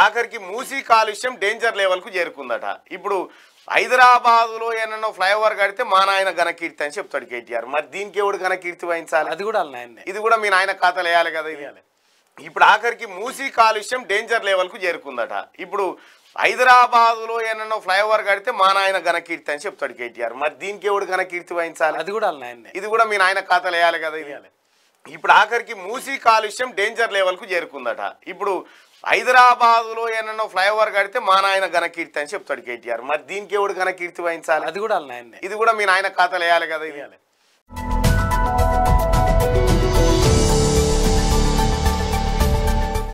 ఆఖరికి మూసీ కాలుష్యం danger level కు చేరుకుందట. ఇప్పుడు హైదరాబాద్ లో ఏమన్నా ఫ్లైఓవర్ కడితే మా నాయన ఘనకీర్తి అని చెప్తాడు కేటీఆర్. మరి దీనికి ఎవడు ఘనకీర్తి వహించాలి? అది కూడా ఇది కూడా మీ నాయన ఖాతాలు వేయాలి కదా. ఇప్పుడు ఆఖరికి మూసీ కాలుష్యం డేంజర్ లెవెల్ కు చేరుకుందట. ఇప్పుడు హైదరాబాద్ లో ఏమన్నా ఫ్లైఓవర్ కడితే మా నాయన ఘనకీర్తి అని చెప్తాడు కేటీఆర్. మరి దీనికి ఎవడు ఘనకీర్తి వహించాలి? అది కూడా ఇది కూడా మీ నాయన ఖాతాలు వేయాలి కదా. ఇప్పుడు ఆఖరికి మూసీ కాలుష్యం డేంజర్ లెవెల్ కు చేరుకుందట. ఇప్పుడు హైదరాబాద్ లో ఏమన్నా ఫ్లైఓవర్ కడితే మా నాయన ఘనకీర్తి అని చెప్తాడు కేటీఆర్. మరి దీనికి ఎవడు ఘనకీర్తి వహించాలి? అది కూడా ఇది కూడా మీ నాయన ఖాతాలు వేయాలి కదా.